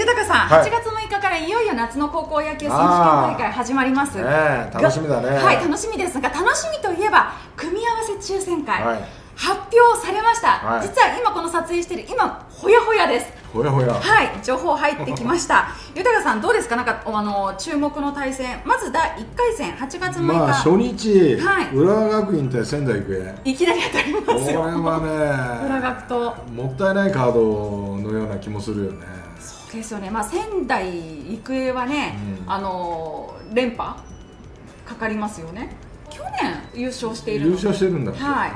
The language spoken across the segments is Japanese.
豊さん、8月6日からいよいよ夏の高校野球選手権大会始まります。 楽しみだね。 はい、楽しみですが、楽しみといえば組み合わせ抽選会、発表されました。実は今この撮影している今ほやほやです。 ほやほや。 はい、情報入ってきました。豊さんどうですか、なんか注目の対戦、まず第1回戦8月6日。 まあ初日、浦和学院対仙台育英。 いきなり当たりますよ。 これはね、 浦学ともったいないカードのような気もするよね。 そうですよね。まあ仙台育英はね、連覇かかりますよね。去年優勝しているので。 優勝してるんだっけ。 はい。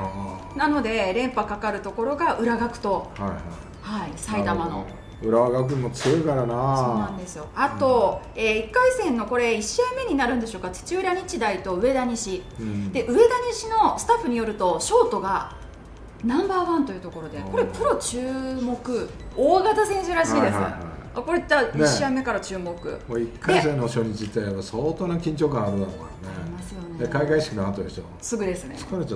なので連覇かかるところが浦学と。はい、埼玉の浦和学院も強いからな。 そうなんですよ。あと、1回戦のこれ1試合目になるんでしょうか、土浦日大と上田西、で上田西のスタッフによるとショートがナンバーワンというところで、これプロ注目大型選手らしいです。これ1試合目から注目。 1回戦の初日って相当な緊張感あるだろうからね。 ありますよね。 で開会式の後でしょ。 すぐですね。 疲れちゃった。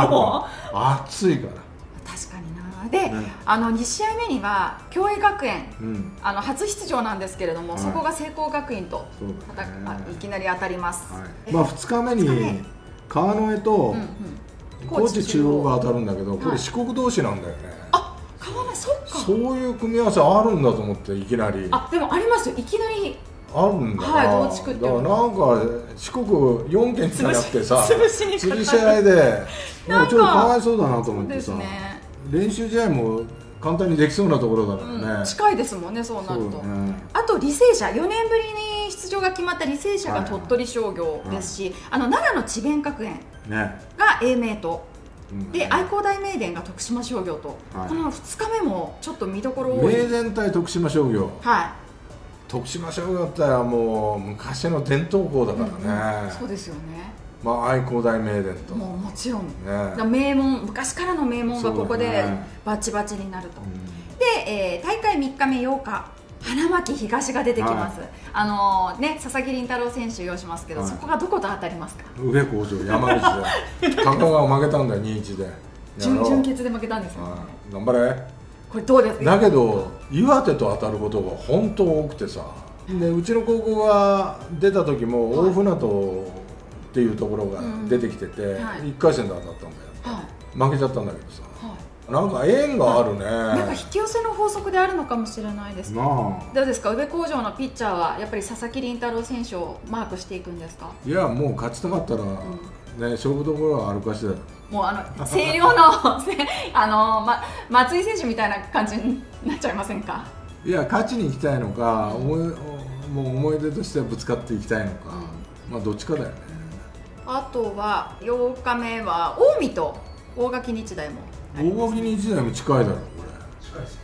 もう暑いから。 確かにな。で、2試合目には共栄学園、初出場なんですけれども、そこが聖光学院といきなり当たります。 まあ2日目に川之江と高知中央が当たるんだけど、これ四国同士なんだよね。 あ、川之江、そっか。 そういう組み合わせあるんだと思って、いきなり。 あ、でもありますよ、いきなり。 あるんだ。 はい、同地区って。 だからなんか四国4県じゃなくてさ、潰し合いで、ちょっとかわいそうだなと思ってさ。練習試合も簡単にできそうなところだからね。 近いですもんね、そうなると。あと履正社、4年ぶりに出場が決まった履正社が鳥取商業ですし、奈良の智弁学園が英明と。で愛工大名電が徳島商業と、この2日目もちょっと見どころ多い。 名電対徳島商業。徳島商業ってもう昔の伝統校だからね。 そうですよね。 まあ愛工大名電ともちろん名門、昔からの名門がここでバチバチになると。で、大会3日目8日、花巻東が出てきます。佐々木麟太郎選手を擁しますけど、そこがどこと当たりますか。 宇部鴻城、山口で高川負けたんだよ、2-1で。 準決で負けたんですよ。 頑張れ。 これどうですか。 だけど岩手と当たることが本当多くてさ、でうちの高校が出た時も大船渡っていうところが出てきてて、1回戦で当たったんだよ。負けちゃったんだけどさ、なんか縁があるね。 なんか引き寄せの法則であるのかもしれないですね。どうですか、宇部鴻城のピッチャーはやっぱり佐々木麟太郎選手をマークしていくんですか。 いや、もう勝ちたかったらね、勝負どころは歩かしてだよ。 もう星稜の松井選手みたいな感じになっちゃいませんか。 いや、勝ちに行きたいのか、もう思い出としてぶつかっていきたいのか、まあどっちかだよね。 あとは8日目は近江と大垣日大も。 大垣日大も近いだろ、これ。近いです。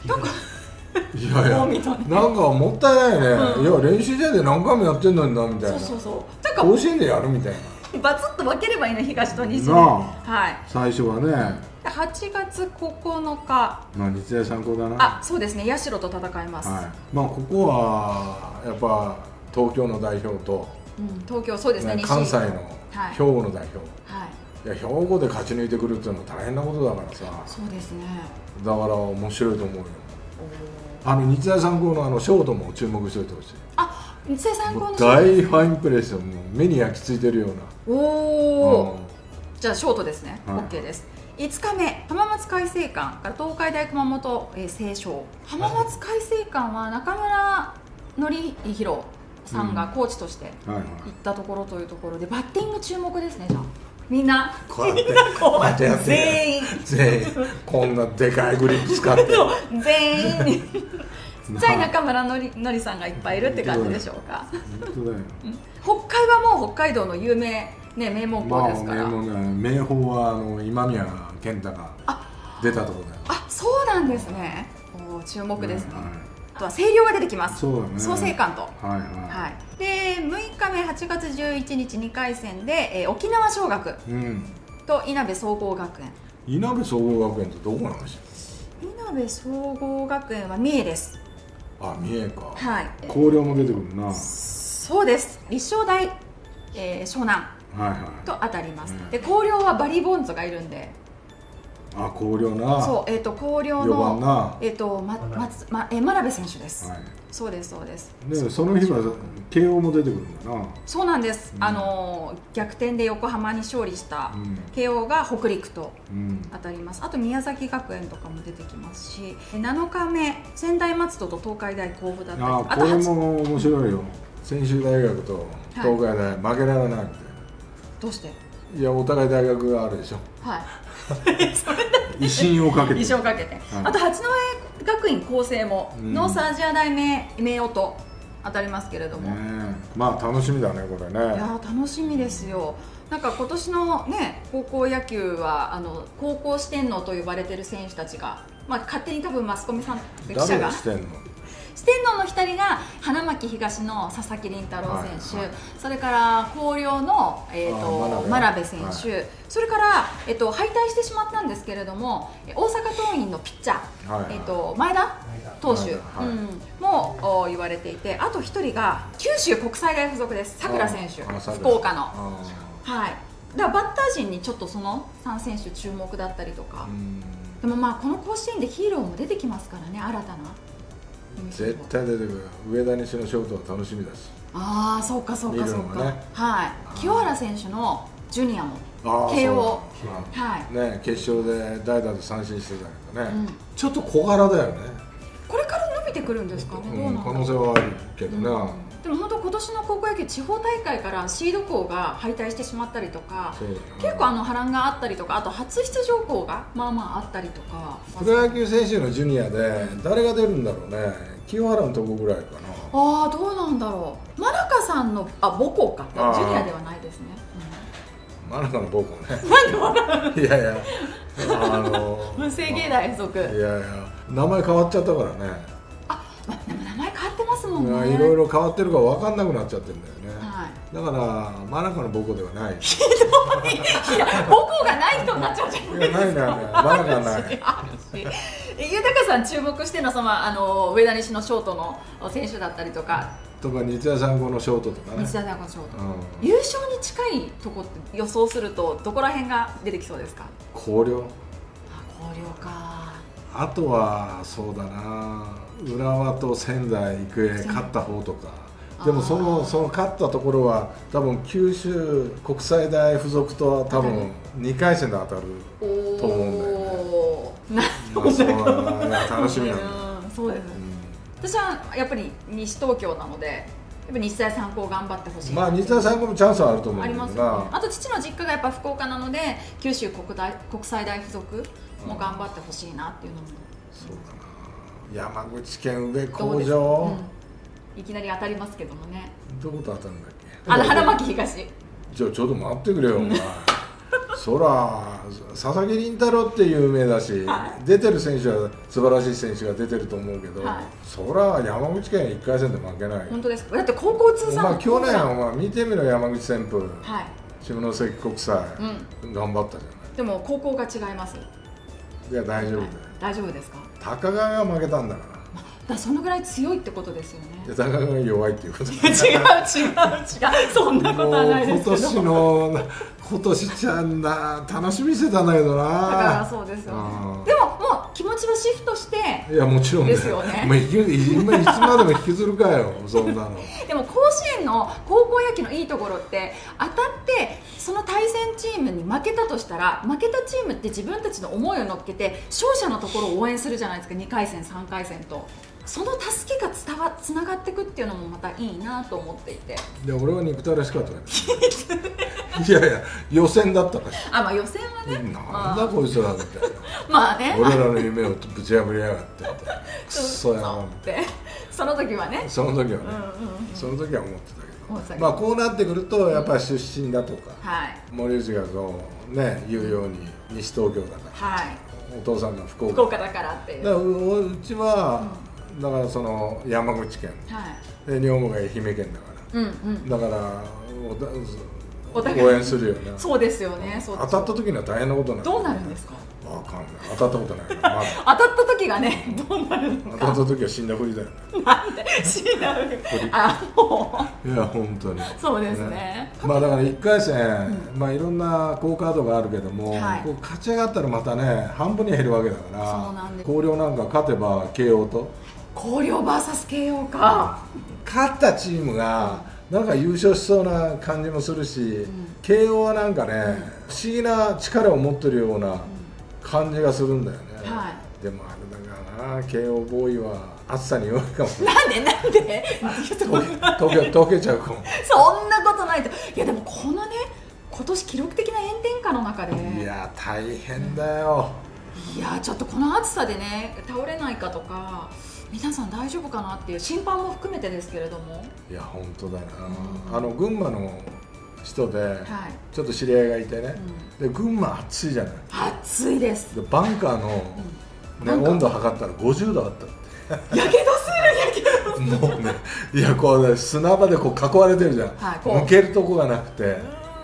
なんかいやいや、なんかもったいないね。いや、練習試合で何回もやってんのになみたいな。 そう。 甲子園でやるみたいな。 バツッと分ければいいの、東と西で。 最初はね。 8月9日。 まあ日大三高だな。 そうですね。社と戦います。 まあここはやっぱ東京の代表と。 東京、そうですね。 関西の兵庫の代表。いや、兵庫で勝ち抜いてくるっていうのは大変なことだからさ。 そうですね。 だから面白いと思うよ。日大三高のショートも注目しておいてほしい。 日大三高の大ファインプレーですよ。もう目に焼き付いてるような。 じゃあショートですね。OK です。5日目、浜松開誠館から東海大熊本星翔。浜松開誠館は中村紀弘さんがコーチとして行ったところというところで、バッティング注目ですね。じゃあみんなこうやって全員こんなでかいグリップ使って全員にちっちゃい中村紀さんがいっぱいいるって感じでしょうか。北海はもう北海道の有名名門校ですから。 明豊は今宮健太が出たところだよ。 そうなんですね。注目ですね。あとは星稜が出てきます。創成館と。で6日目8月11日2回戦で沖縄尚学といなべ総合学園。 いなべ総合学園ってどこなんですか。 いなべ総合学園は三重です。 三重か。広陵も出てくるな。 そうです。立正大湘南と当たります。で広陵はバリー・ボンズがいるんであ、広陵な。 そう、広陵の 4番な。 真鍋選手です。はい、そうですそうです。 でその日は慶応も出てくるんだな。 そうなんです。逆転で横浜に勝利した慶応が北陸と当たります。あと宮崎学園とかも出てきますし、7日目専大松戸と東海大甲府だったり。 あ、これも面白いよ。専修大学と東海大、負けられないみたいな。 どうして？ いや、お互い大学があるでしょ。 はい。 威信をかけて。 威信をかけて。あと八戸学院光星もノースアジア大名誉と当たりますけれども。 まあ楽しみだね、これね。 いや、楽しみですよ。なんか今年のね、高校野球は高校四天王と呼ばれている選手たちが、まあ勝手に多分マスコミさん記者が。四天王の一人が花巻東の佐々木麟太郎選手、それから広陵の真鍋選手、それから敗退してしまったんですけれども、大阪桐蔭のピッチャー、前田投手も言われていて、あと一人が九州国際大付属です。佐倉選手、福岡の。はい。だからバッター陣にちょっとその3選手注目だったりとか。でもまあこの甲子園でヒーローも出てきますからね、新たな。 絶対出てくる。上田西のショートは楽しみだし。 ああ、そうかそうかそうか。はい。清原選手のジュニアも慶応、はいね、決勝で代打で三振してたけどね、ちょっと小柄だよね。 これから伸びてくるんですかね。 可能性はあるけどな。 でも本当今年の高校野球、地方大会からシード校が敗退してしまったりとか、結構波乱があったりとか、あと初出場校がまあまああったりとか。 プロ野球選手のジュニアで誰が出るんだろうね。清原のとこぐらいかな。 ああ、どうなんだろう。真中さんの母校か、ジュニアではないですね。 真中の母校ね。 なんでいやいや、 文星芸大附属。 いやいや、名前変わっちゃったからね。 でも名前変わってますもんね。 いろいろ変わってるから分かんなくなっちゃってるんだよね。だから真中の母校ではない。 ひどい。いや、母校がない人になっちゃうじゃないですか。 ないな、真中はない。 豊さん注目してるのは上田西のショートの選手だったりとか。 とか日大三高のショートとかね。 日大三高のショート。優勝に近いとこって予想するとどこら辺が出てきそうですか？ 広陵。 広陵か。 あとはそうだな、浦和と仙台育英勝った方とか。でもその勝ったところは多分九州国際大付属とは多分2回戦で当たると思うんだよね。 なるほど。 楽しみなんだ。 そうです。私はやっぱり西東京なので、やっぱ日大三高頑張ってほしい。 まあ日大三高もチャンスはあると思うんだけどな。 ありますよね。あと父の実家がやっぱ福岡なので、九州国際大付属も頑張ってほしいなっていうのも。 そうだな。山口県宇部工場。 いきなり当たりますけどもね。 どこと当たるんだっけ？ 花巻東。 じゃあちょっと待ってくれよお前。そら佐々木麟太郎って有名だし、出てる選手は素晴らしい選手が出てると思うけど、そら山口県1回戦で負けない。 本当ですか？だって高校通算。 去年お前見てみろ、山口旋風、下関国際、頑張ったじゃない。 でも高校が違います。 いや大丈夫だよ。 大丈夫ですか？ 高川が負けたんだから。 そのぐらい強いってことですよね。 高川が弱いっていうこと。違うそんなことはないですけど。 今年ちゃんな、楽しみしてたんだけどな。だからそうですよね。でももう気持ちはシフトして。 いやもちろんですよね。 いつまでも引きずるかよ、そんなの。 でも甲子園の高校野球のいいところって、当たってその対戦チームに負けたとしたら、負けたチームって自分たちの思いを乗っけて勝者のところを応援するじゃないですか。2回戦3回戦と。その助けがつながっていくっていうのもまたいいなと思っていて。 で俺は憎たらしかったね。いやいや予選だったから。 まあ予選はね。 なんだこいつらみたいな。 まあね。 俺らの夢をぶち破りやがって。くっそやなって。 その時はね。 その時はね。その時は思ってたけど。まあこうなってくるとやっぱり出身だとか。森内がそうね言うように西東京だから。お父さんが福岡だからっていう。 うちは。だからその山口県、で女房が愛媛県だから、だから応援するよね。 そうですよね。 当たった時には大変なことになる。 どうなるんですか？ わかんない。当たったことないから、まだ当たった時がね、どうなるのか。 当たった時は死んだふりだよね。 なんで死んだふり。もういや本当にそうですね。 まあだから1回戦、まあいろんな好カードがあるけども、こう勝ち上がったらまたね半分に減るわけだから。 そうなんです。 広陵なんか勝てば慶応と広陵 VS 慶応か。 勝ったチームがなんか優勝しそうな感じもするし、慶応はなんかね、不思議な力を持ってるような感じがするんだよね。でもあれだからな、慶応ボーイは暑さに弱いかも。 なんで溶けちゃうかも。 そんなことないと。いやでもこのね、今年記録的な炎天下の中で、 いや大変だよ。 いやちょっとこの暑さでね倒れないかとか、皆さん大丈夫かなっていう審判も含めてですけれども。 いや本当だよな。群馬の人でちょっと知り合いがいてね、で群馬暑いじゃない。 暑いです。 でバンカーの、ね、温度測ったら50度あったって。 やけどする。 もうね、いやこう、ね、砂場でこう囲われてるじゃん、抜けるとこがなくて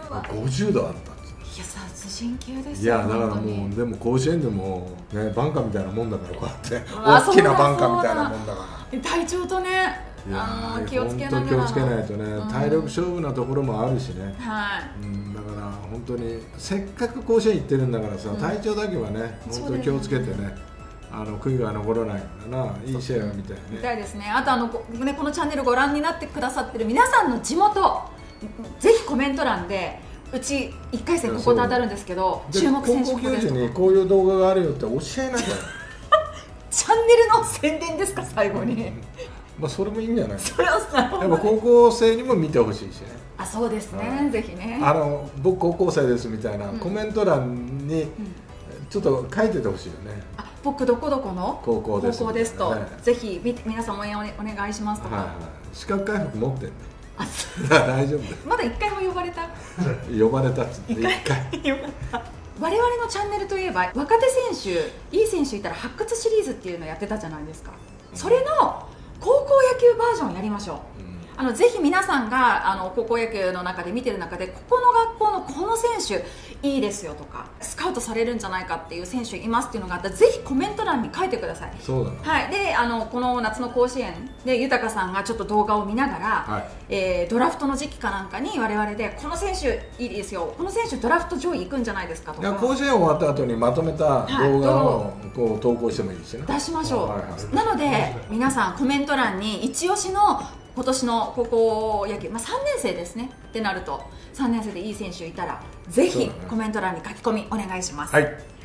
50度あった。 いや殺人級ですよ。いやだからもうでも甲子園でも、ね、バンカーみたいなもんだから、こうやって大きなバンカーみたいなもんだから、 体調とね気をつけながら、 気をつけないとね、体力勝負なところもあるしね、だから本当にせっかく甲子園行ってるんだからさ、体調だけはね本当に気をつけてね、悔いが残らないからな、いい試合を見たいね。 見たいですね。あとこのチャンネルご覧になってくださってる皆さんの地元、ぜひコメント欄で、うち1回戦ここと当たるんですけど、注目選手ここですとか、高校球児にこういう動画があるよって教えなきゃチャンネルの宣伝ですか、最後に。 まあそれもいいんじゃない。 それはやっぱ高校生にも見てほしいしね。 そうですね、ぜひね。 僕高校生ですみたいなコメント欄にちょっと書いててほしいよね。 僕どこどこの高校ですと、ぜひ皆さん応援お願いしますとか。 資格回復持ってんね。大丈夫。 まだ1回も呼ばれた。 呼ばれたっつって1回。 我々のチャンネルといえば、若手選手、いい選手いたら発掘シリーズっていうのをやってたじゃないですか。それの高校野球バージョンやりましょう。ぜひ皆さんが高校野球の中で見てる中で、ここの学校のこの選手いいですよとか、スカウトされるんじゃないかっていう選手いますっていうのがあったら、ぜひコメント欄に書いてください。 そうだね。 はい。でこの夏の甲子園で豊さんがちょっと動画を見ながら、ドラフトの時期かなんかに我々で、この選手いいですよ、この選手ドラフト上位行くんじゃないですかとか、 甲子園終わった後にまとめた動画をこう投稿してもいいしね。 出しましょう。なので皆さんコメント欄に一押しの今年の高校野球、3年生ですねってなると、3年生でいい選手いたらぜひコメント欄に書き込みお願いします。 はい。